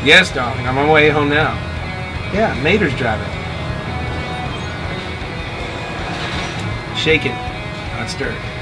Yes, darling. I'm on my way home now. Yeah, Mater's driving. Shake it, not stir it.